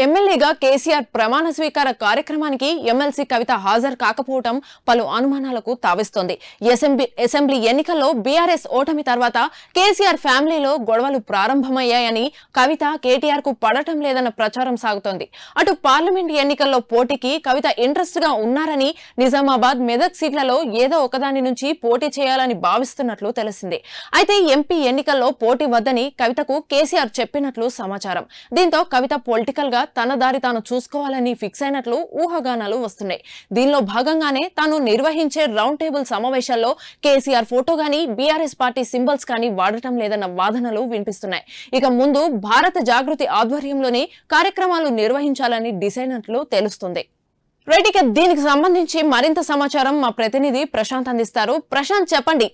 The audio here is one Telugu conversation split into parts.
ఎమ్మెల్యేగా కేసీఆర్ ప్రమాణ స్వీకార కార్యక్రమానికి ఎమ్మెల్సీ కవిత హాజరు కాకపోవడం పలు అనుమానాలకు తావిస్తోంది. అసెంబ్లీ ఎన్నికల్లో బీఆర్ఎస్ ఓటమి తర్వాత కేసీఆర్ ఫ్యామిలీలో గొడవలు ప్రారంభమయ్యాయని కవిత కేటీఆర్ కు పడటం లేదన్న ప్రచారం సాగుతోంది. అటు పార్లమెంట్ ఎన్నికల్లో పోటీకి కవిత ఇంట్రెస్ట్ గా ఉన్నారని, నిజామాబాద్, మెదక్ సీట్లలో ఏదో ఒకదాని నుంచి పోటీ చేయాలని భావిస్తున్నట్లు తెలిసింది. అయితే ఎంపీ ఎన్నికల్లో పోటీ వద్దని కవితకు కేసీఆర్ చెప్పినట్లు సమాచారం. దీంతో కవిత పొలిటికల్ గా తన దారి తాను చూసుకోవాలని ఫిక్స్ అయినట్లు ఊహాగానాలు వస్తున్నాయి. దీనిలో భాగంగానే తాను నిర్వహించే రౌండ్ టేబుల్ సమావేశాల్లో కేసీఆర్ ఫోటో గానీ, బీఆర్ఎస్ పార్టీ సింబల్స్ కానీ వాడటం లేదన్న వాదనలు వినిపిస్తున్నాయి. ఇక ముందు భారత జాగృతి ఆధ్వర్యంలోనే కార్యక్రమాలు నిర్వహించాలని డిసైడ్ అయినట్లు తెలుస్తుంది. రైట్, ఇక దీనికి సంబంధించి మరింత సమాచారం మా ప్రతినిధి ప్రశాంత్ అందిస్తారు. ప్రశాంత్, చెప్పండి.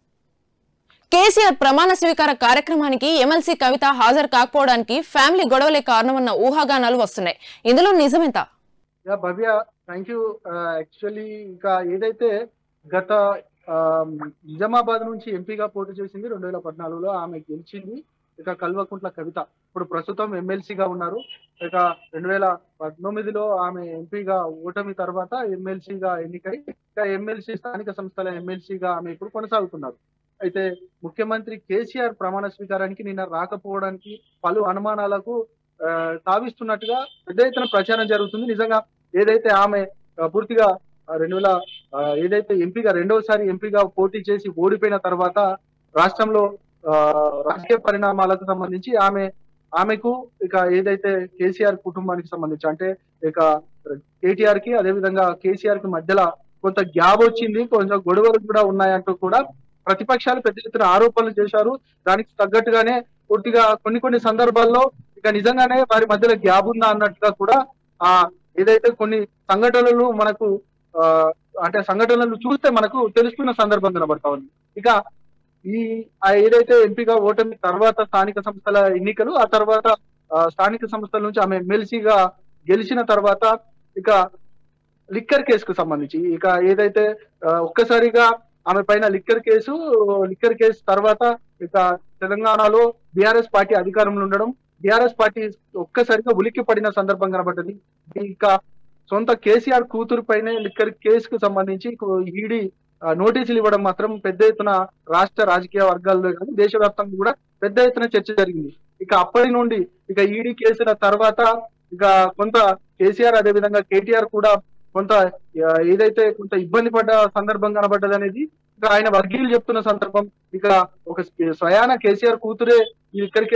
కేసీఆర్ ప్రమాణ స్వీకార కార్యక్రమానికి ఎమ్మెల్సీ కవిత హాజరు కాకపోవడానికి ఫ్యామిలీ గొడవలే కారణమన్న ఊహాగానాలు వస్తున్నాయి. ఇందులో నిజమెంత? Bhavya, thank you. యాక్చువల్లీ ఇంకా ఏదైతే గత నిజామాబాద్ నుంచి ఎంపీగా పోటీ చేసింది 2014లో, ఆమె గెలిచింది. ఇక కల్వకుంట్ల కవిత ఇప్పుడు ప్రస్తుతం ఎమ్మెల్సీగా ఉన్నారు. ఇక 2019లో ఆమె ఎంపీగా ఓటమి తర్వాత ఎమ్మెల్సీగా ఎన్నికై ఇక ఎమ్మెల్సీ స్థానిక సంస్థల ఎమ్మెల్సీగా ఆమె ఇప్పుడు కొనసాగుతున్నారు. అయితే ముఖ్యమంత్రి కేసీఆర్ ప్రమాణ స్వీకారానికి నిన్న రాకపోవడానికి పలు అనుమానాలకు తావిస్తున్నట్టుగా పెద్ద ఎత్తున ప్రచారం జరుగుతుంది. నిజంగా ఏదైతే ఆమె పూర్తిగా 2000 ఏదైతే ఎంపీగా రెండవసారి ఎంపీగా పోటీ చేసి ఓడిపోయిన తర్వాత రాష్ట్రంలో రాజకీయ పరిణామాలకు సంబంధించి ఆమెకు ఇక ఏదైతే కేసీఆర్ కుటుంబానికి సంబంధించి అంటే ఇక కేటీఆర్ కి అదేవిధంగా కేసీఆర్ కి మధ్యలో కొంత గ్యాప్ వచ్చింది, కొంచెం గొడవలు కూడా ఉన్నాయంటూ కూడా ప్రతిపక్షాలు పెద్ద ఎత్తున ఆరోపణలు చేశారు. దానికి తగ్గట్టుగానే పూర్తిగా కొన్ని సందర్భాల్లో ఇక నిజంగానే వారి మధ్యలో గ్యాప్ ఉందా అన్నట్టుగా కూడా ఏదైతే కొన్ని సంఘటనలు మనకు అంటే సంఘటనలు చూస్తే మనకు తెలుస్తున్న సందర్భం కనబడతా ఉంది. ఇక ఏదైతే ఎంపీగా ఓటమి తర్వాత స్థానిక సంస్థల ఎన్నికలు, ఆ తర్వాత స్థానిక సంస్థల నుంచి ఆమె ఎమ్మెల్సీగా గెలిచిన తర్వాత ఇక లిక్కర్ కేసుకు సంబంధించి ఇక ఏదైతే ఒక్కసారిగా ఆమె పైన లిక్కర్ కేసు తర్వాత ఇక తెలంగాణలో బీఆర్ఎస్ పార్టీ అధికారంలో ఉండడం, బీఆర్ఎస్ పార్టీ ఒక్కసారిగా ఉలిక్కి పడిన సందర్భం కనబడ్డది. ఇక సొంత కేసీఆర్ కూతురు పైనే లిక్కర్ కేసుకు సంబంధించి ఈడీ నోటీసులు ఇవ్వడం మాత్రం పెద్ద ఎత్తున రాష్ట్ర రాజకీయ వర్గాల్లో కానీ దేశవ్యాప్తంగా కూడా పెద్ద ఎత్తున చర్చ జరిగింది. ఇక అప్పటి నుండి ఇక ఈడీ కేసుల తర్వాత ఇక కొంత కేసీఆర్ అదేవిధంగా కేటీఆర్ కూడా కొంత ఏదైతే కొంత ఇబ్బంది పడ్డ సందర్భం కనబడ్డది అనేది ఇక ఆయన వర్గీయులు చెప్తున్న సందర్భం. ఇక ఒక స్వయాన కేసీఆర్ కూతురే ఈ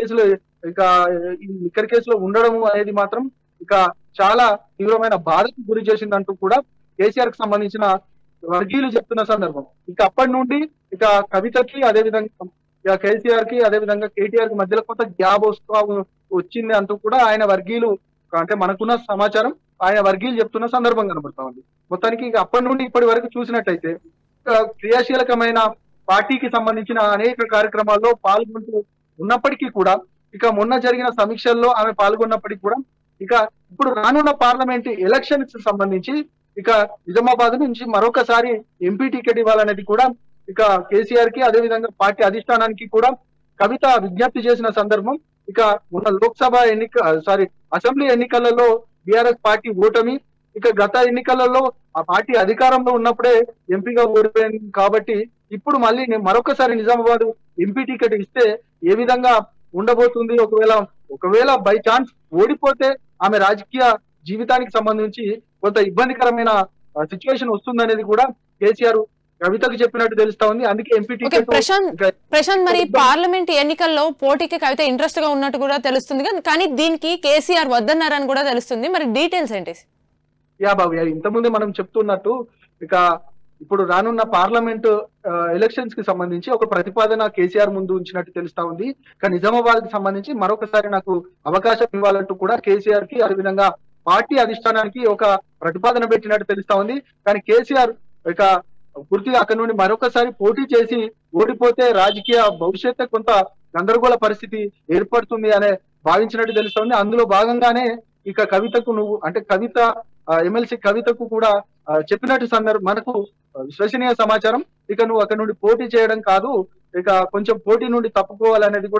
లిక్కర్ కేసులో ఉండడం అనేది మాత్రం ఇక చాలా తీవ్రమైన బాధకు గురి చేసిందంటూ కూడా కేసీఆర్ కి సంబంధించిన వర్గీయులు చెప్తున్న సందర్భం. ఇక అప్పటి నుండి ఇక కవితకి అదేవిధంగా ఇక కేసీఆర్ కి అదేవిధంగా కేటీఆర్ కి మధ్యలో కొంత గ్యాప్ వచ్చింది అంటూ కూడా ఆయన వర్గీయులు అంటే మనకున్న సమాచారం ఆయన వర్గీయులు చెప్తున్న సందర్భం కనబడతా ఉంది. మొత్తానికి ఇక అప్పటి నుండి ఇప్పటి వరకు చూసినట్టయితే క్రియాశీలకమైన పార్టీకి సంబంధించిన అనేక కార్యక్రమాల్లో పాల్గొంటూ ఉన్నప్పటికీ కూడా ఇక మొన్న జరిగిన సమీక్షల్లో ఆమె పాల్గొన్నప్పటికీ కూడా ఇక ఇప్పుడు రానున్న పార్లమెంట్ ఎలక్షన్స్ కి సంబంధించి ఇక నిజామాబాద్ నుంచి మరొకసారి ఎంపీ టికెట్ ఇవ్వాలనేది కూడా ఇక కేసీఆర్ కి అదేవిధంగా పార్టీ అధిష్టానానికి కూడా కవిత విజ్ఞప్తి చేసిన సందర్భం. ఇక ఉన్న అసెంబ్లీ ఎన్నికలలో బీఆర్ఎస్ పార్టీ ఓటమి, ఇక గత ఎన్నికలలో ఆ పార్టీ అధికారంలో ఉన్నప్పుడే ఎంపీగా ఓడిపోయింది కాబట్టి ఇప్పుడు మళ్ళీ మరొకసారి నిజామాబాద్ ఎంపీ టికెట్ ఇస్తే ఏ విధంగా ఉండబోతుంది, ఒకవేళ బై ఛాన్స్ ఓడిపోతే ఆమె రాజకీయ జీవితానికి సంబంధించి కొంత ఇబ్బందికరమైన సిచ్యువేషన్ వస్తుందనేది కూడా కేసీఆర్ కవితకు చెప్పినట్టు తెలుస్తా ఉంది. అందుకే ఎంపీ టికెట్. ప్రశాంత్, మరి పార్లమెంట్ ఎన్నికల్లో పోటీకి కవిత ఇంట్రెస్ట్ గా ఉన్నట్టు కూడా తెలుస్తుంది, కానీ దీనికి కేసీఆర్ వద్దన్నారని కూడా తెలుస్తుంది. మరి డీటెయిల్స్ ఏంటి? బాబు, ఇంతకుముందే మనం చెప్తున్నట్టు ఇక ఇప్పుడు రానున్న పార్లమెంట్ ఎలక్షన్స్ కి సంబంధించి ఒక ప్రతిపాదన కేసీఆర్ ముందు ఉంచినట్టు తెలుస్తా ఉంది. కానీ నిజామాబాద్ కి సంబంధించి మరొకసారి నాకు అవకాశం ఇవ్వాలంటూ కూడా కేసీఆర్ కి అదేవిధంగా పార్టీ అధిష్టానానికి ఒక ప్రతిపాదన పెట్టినట్టు తెలుస్తా ఉంది. కానీ కేసీఆర్ ఇక పూర్తిగా అక్కడి నుండి మరొకసారి పోటీ చేసి ఓడిపోతే రాజకీయ భవిష్యత్తు కొంత గందరగోళ పరిస్థితి ఏర్పడుతుంది అనే భావించినట్టు తెలుస్తుంది. అందులో భాగంగానే ఇక కవితకు కవిత ఎమ్మెల్సీ కవితకు కూడా చెప్పినట్టు మనకు విశ్వసనీయ సమాచారం. ఇక నువ్వు అక్కడ నుండి పోటీ చేయడం కాదు, ఇక కొంచెం పోటీ నుండి తప్పుకోవాలనేది కూడా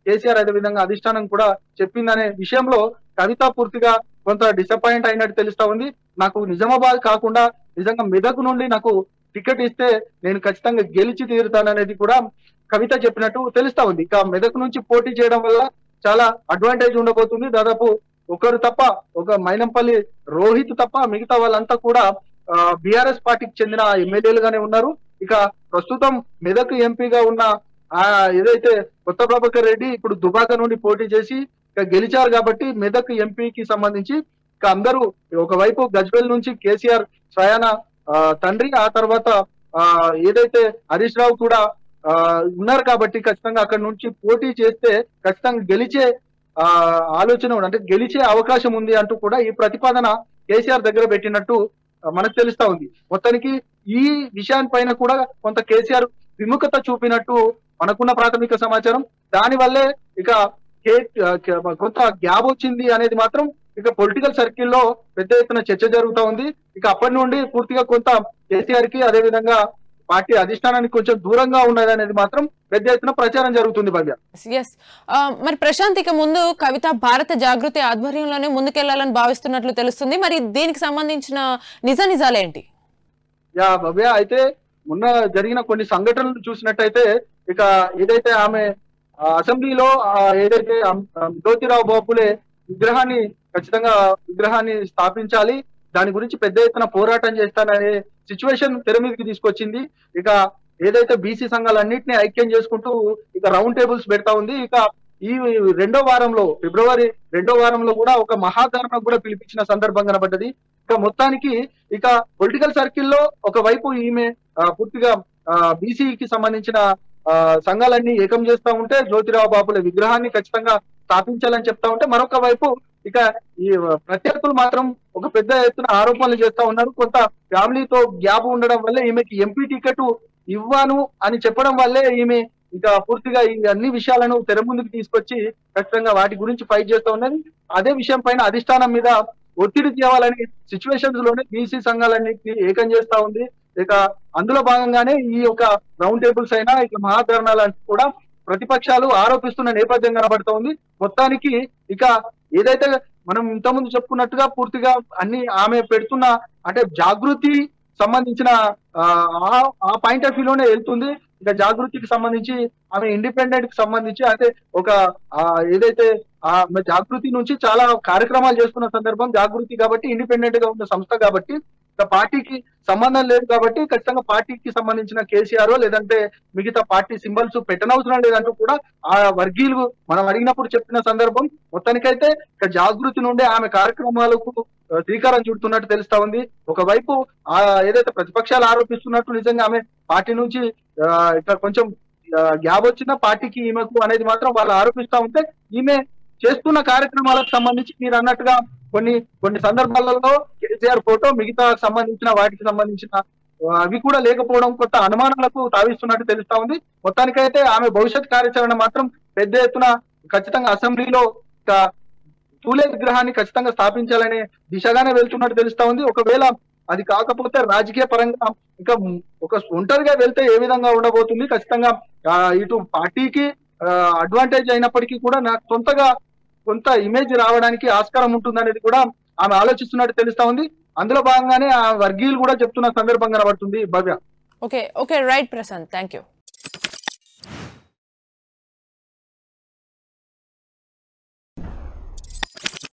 కేసీఆర్ అదే విధంగా అధిష్టానం కూడా చెప్పిందనే విషయంలో కవిత పూర్తిగా కొంత డిసప్పాయింట్ అయినట్టు తెలుస్తా ఉంది. నాకు నిజామాబాద్ కాకుండా నిజంగా మెదక్ నుండి నాకు టికెట్ ఇస్తే నేను ఖచ్చితంగా గెలిచి తీరుతాననేది కూడా కవిత చెప్పినట్టు తెలుస్తా ఉంది. ఇక మెదక్ నుంచి పోటీ చేయడం వల్ల చాలా అడ్వాంటేజ్ ఉండబోతుంది. దాదాపు ఒకరు తప్ప, ఒక మైనంపల్లి రోహిత్ తప్ప మిగతా వాళ్ళంతా కూడా బీఆర్ఎస్ పార్టీకి చెందిన ఎమ్మెల్యేలుగానే ఉన్నారు. ఇక ప్రస్తుతం మెదక్ ఎంపీగా ఉన్న ఏదైతే కొత్త ప్రభాకర్ రెడ్డి ఇప్పుడు దుబాక నుండి పోటీ చేసి ఇక గెలిచారు కాబట్టి మెదక్ ఎంపీకి సంబంధించి ఇక అందరూ ఒకవైపు గజ్వేల్ నుంచి కేసీఆర్ స్వయాన తండ్రి, ఆ తర్వాత ఏదైతే హరీష్ రావు కూడా ఉన్నారు కాబట్టి ఖచ్చితంగా అక్కడ నుంచి పోటీ చేస్తే ఖచ్చితంగా గెలిచే ఆలోచన అంటే గెలిచే అవకాశం ఉంది అంటూ కూడా ఈ ప్రతిపాదన కేసీఆర్ దగ్గర పెట్టినట్టు మనకు తెలుస్తా ఉంది. మొత్తానికి ఈ విషయాన్పైన కూడా కొంత కేసీఆర్ విముఖత చూపినట్టు మనకున్న ప్రాథమిక సమాచారం. దాని వల్లే ఇక కొంత గ్యాప్ వచ్చింది అనేది మాత్రం ఇక పొలిటికల్ సర్కిల్లో పెద్ద ఎత్తున చర్చ జరుగుతూ ఉంది. ఇక అప్పటి నుండి పూర్తిగా కొంత కేసీఆర్ కి అదే విధంగా పార్టీ అధిష్టానానికి కొంచెం దూరంగా ఉన్నది అనేది మాత్రం పెద్ద ఎత్తున ప్రచారం జరుగుతుంది. భవ్య, మరి ప్రశాంత్, ఇక ముందు కవిత భారత జాగృతి ఆధ్వర్యంలోనే ముందుకెళ్లాలని భావిస్తున్నట్లు తెలుస్తుంది. మరి దీనికి సంబంధించిన నిజాలేంటి? భవ్య, అయితే మొన్న జరిగిన కొన్ని సంఘటనలు చూసినట్టయితే ఇక ఏదైతే ఆమె అసెంబ్లీలో ఏదైతే జ్యోతిరావు బాపులే విగ్రహాన్ని స్థాపించాలి, దాని గురించి పెద్ద ఎత్తున పోరాటం చేస్తాననే సిచ్యువేషన్ తెర మీదకి తీసుకొచ్చింది. ఇక ఏదైతే బీసీ సంఘాలన్నింటినీ ఐక్యం చేసుకుంటూ ఇక రౌండ్ టేబుల్స్ పెడతా ఉంది. ఇక ఈ ఫిబ్రవరి 2వ వారంలో కూడా ఒక మహాధరణ కూడా పిలిపించిన సందర్భం కనబడ్డది. ఇక మొత్తానికి ఇక పొలిటికల్ సర్కిల్లో ఒకవైపు ఈమె పూర్తిగా బీసీకి సంబంధించిన సంఘాలన్నీ ఏకం చేస్తా ఉంటే, జ్యోతిరావు బాపుల విగ్రహాన్ని ఖచ్చితంగా స్థాపించాలని చెప్తా ఉంటే, మరొక వైపు ఇక ఈ ప్రత్యర్థులు మాత్రం ఒక పెద్ద ఎత్తున ఆరోపణలు చేస్తా ఉన్నారు. కొంత ఫ్యామిలీతో గ్యాప్ ఉండడం వల్లే ఈమెకి ఎంపీ టికెట్ ఇవ్వను అని చెప్పడం వల్లే ఈమె ఇక పూర్తిగా ఈ అన్ని విషయాలను తెర ముందుకు తీసుకొచ్చి ఖచ్చితంగా వాటి గురించి ఫైట్ చేస్తా ఉన్నది. అదే విషయం పైన అధిష్టానం మీద ఒత్తిడి తేవాలని సిచ్యువేషన్స్ లోనే బీసీ సంఘాలన్నింటినీ ఏకం చేస్తా ఉంది. ఇక అందులో భాగంగానే ఈ యొక్క రౌండ్ టేబుల్స్ అయినా ఇక మహాధరణాలు కూడా ప్రతిపక్షాలు ఆరోపిస్తున్న నేపథ్యం కనబడుతూ ఉంది. మొత్తానికి ఇక ఏదైతే మనం ఇంతకుముందు చెప్పుకున్నట్టుగా పూర్తిగా అన్ని ఆమె పెడుతున్న అంటే జాగృతి సంబంధించిన ఆ పాయింట్ ఆఫ్ వ్యూలోనే వెళ్తుంది. ఇక జాగృతికి సంబంధించి ఆమె ఇండిపెండెంట్ కి సంబంధించి అంటే ఒక ఏదైతే జాగృతి నుంచి చాలా కార్యక్రమాలు చేస్తున్న సందర్భం జాగృతి కాబట్టి, ఇండిపెండెంట్ గా ఉన్న సంస్థ కాబట్టి పార్టీకి సంబంధం లేదు కాబట్టి ఖచ్చితంగా పార్టీకి సంబంధించిన కేసీఆర్ లేదంటే మిగతా పార్టీ సింబల్స్ పెట్టనవసరం లేదంటూ కూడా ఆ వర్గీయులు మనం అడిగినప్పుడు చెప్పిన సందర్భం. మొత్తానికైతే ఇక జాగృతి నుండే ఆమె కార్యక్రమాలకు శ్రీకారం చుడుతున్నట్టు తెలుస్తా ఉంది. ఒకవైపు ఏదైతే ప్రతిపక్షాలు ఆరోపిస్తున్నట్టు నిజంగా ఆమె పార్టీ నుంచి ఇక కొంచెం గ్యాప్ వచ్చిన పార్టీకి ఈమెకు అనేది మాత్రం వాళ్ళు ఆరోపిస్తా ఉంటే, ఈమె చేస్తున్న కార్యక్రమాలకు సంబంధించి మీరు అన్నట్టుగా కొన్ని సందర్భాలలో కేసీఆర్ ఫోటో మిగతా సంబంధించిన వాటికి సంబంధించిన అవి కూడా లేకపోవడం కొత్త అనుమానాలకు తావిస్తున్నట్టు తెలుస్తా ఉంది. మొత్తానికైతే ఆమె భవిష్యత్ కార్యాచరణ మాత్రం పెద్ద ఎత్తున ఖచ్చితంగా అసెంబ్లీలో పూలే విగ్రహాన్ని ఖచ్చితంగా స్థాపించాలనే దిశగానే వెళ్తున్నట్టు తెలుస్తా ఉంది. ఒకవేళ అది కాకపోతే రాజకీయ పరంగా ఇంకా ఒక ఒంటరిగా వెళ్తే ఏ విధంగా ఉండబోతుంది, ఖచ్చితంగా ఇటు పార్టీకి అడ్వాంటేజ్ అయినప్పటికీ కూడా నాకు సొంతగా కొంత ఇమేజ్ రావడానికి ఆస్కారం ఉంటుందనేది కూడా ఆమె ఆలోచిస్తున్నట్టు తెలుస్తా ఉంది. అందులో భాగంగానే ఆ వర్గీయులు కూడా చెప్తున్న సందర్భం కనబడుతుంది. Bhavya, okay right Prashanth, thank you.